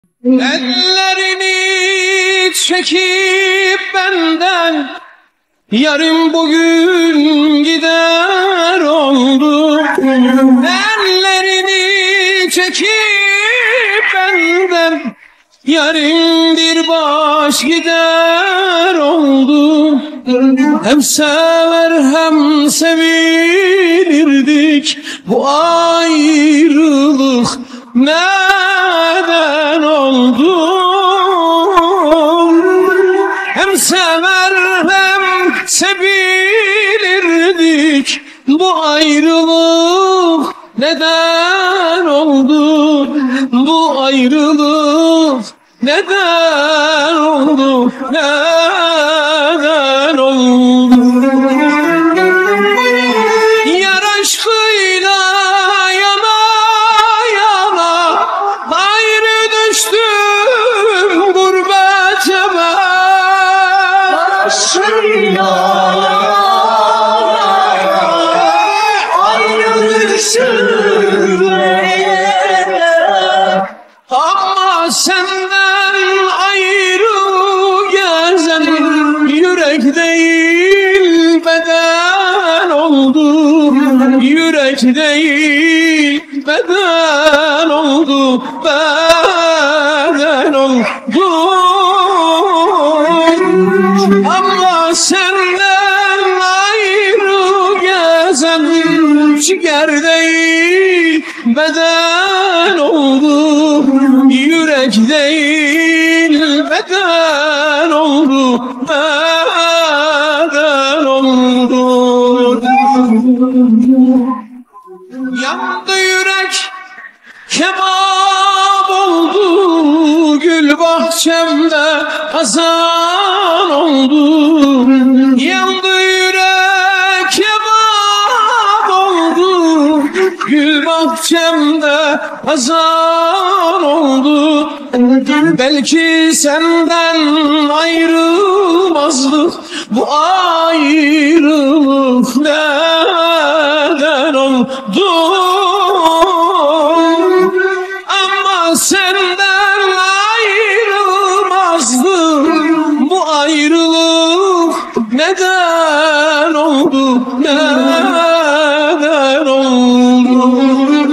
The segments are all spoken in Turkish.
Ellerini çekip benden, yarın bugün gider oldu. Ellerini çekip benden, yarın bir baş gider oldu. Hem sever hem sevilirdik, bu ayrılık neden oldu? Hem sever hem sevilirdik, bu ayrılık neden oldu? Bu ayrılık neden oldu? Neden oldu? Yar aşkıyla yana yana ayrı düştüm gurbete ben. Yar aşkıyla ayrı düştüm. Ama senden ayrı gezen yürek değil beden oldu. Yürek değil beden oldu. Beden oldu. Ama senden ayrı gezen ciğer değil beden oldu. Yürek değil beden oldu. Beden oldu. Yandı yürek kebap oldu, gül bahçemde hazan oldu. Yandı yürek kebap oldu, gül bahçemde hazan oldu. Belki senden ayrılmazdık, bu ayrılık neden oldu? Ama senden ayrılmazdım, bu ayrılık neden oldu? Neden oldu?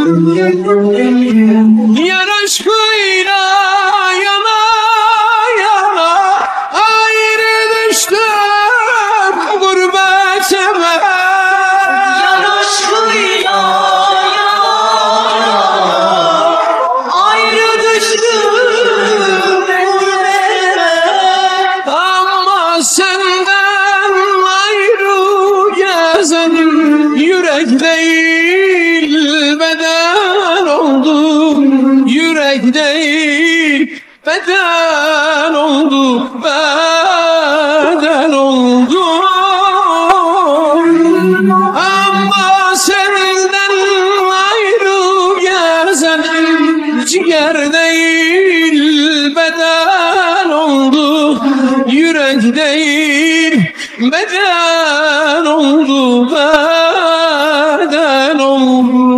Yar aşkıyla yana yana ayrı düştüm gurbete ben. Yar aşkıyla ayrı düştüm. Ama senden ayrı gezen yürek değil beden oldu. Yürek değil beden oldu. Beden oldu. Ama senden ayrı gezen ciğer değil beden oldu. Yürek değil beden oldu. Beden oldu.